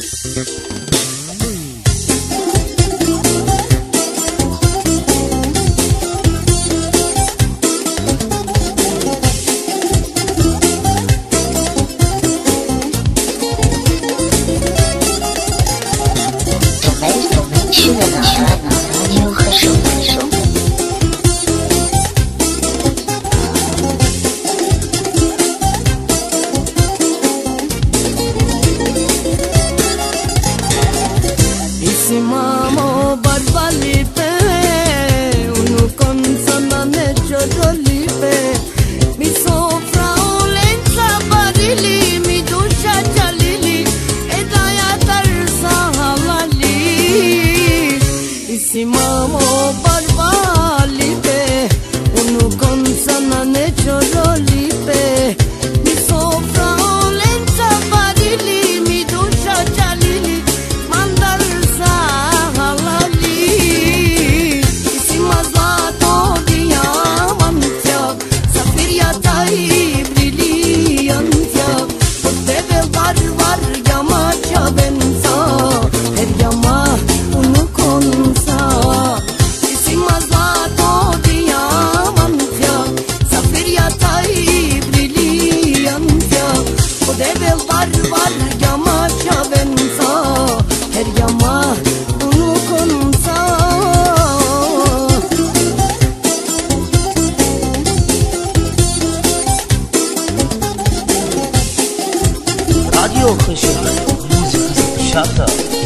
Radio Khashoggi, música chata.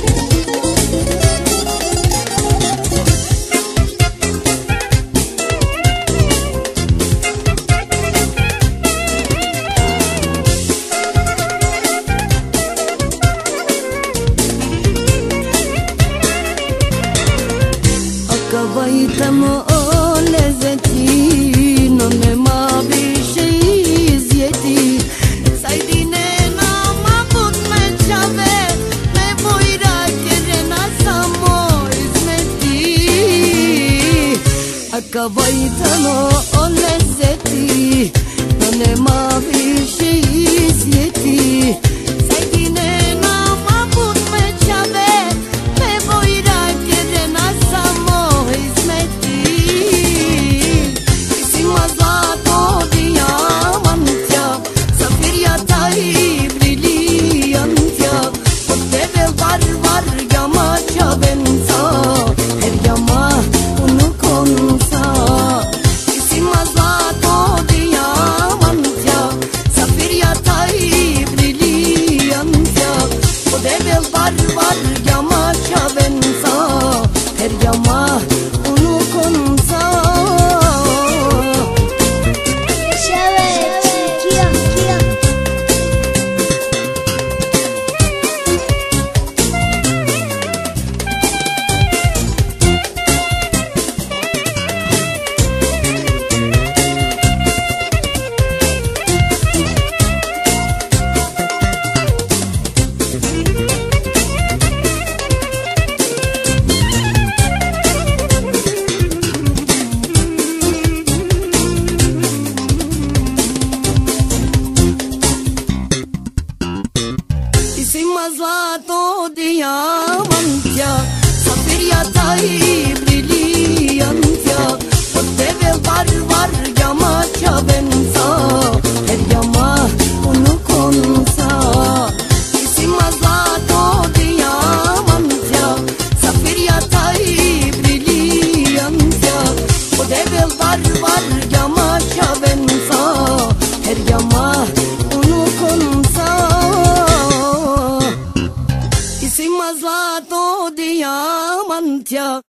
Akavaytam o lezzeti, non ne ma bir ziyeti. Saydine nama bud me çave, me boyra kerena samo hizmeti. Akavaytam o lezzeti, non ne ma bir ziyeti. Saydine nama bud me çave, me boyra kerena samo hizmeti. Isima zlato dijamantja, safirja taj briljantja. Od tebe var jama čavenca, her jama unukonca. Isima zlato dijamantja, safirja taj briljantja. Od tebe var jama čavenca, her jama unukonca. Isima zlato dijamantja, safirja taj briljantja. Od tebe var jama čavenca, her jama unukonca. Isima zlato dijamantja, safirja taj briljantja. Od tebe var jama čavenca, her jama unukonca. Isima zlato dijamantja.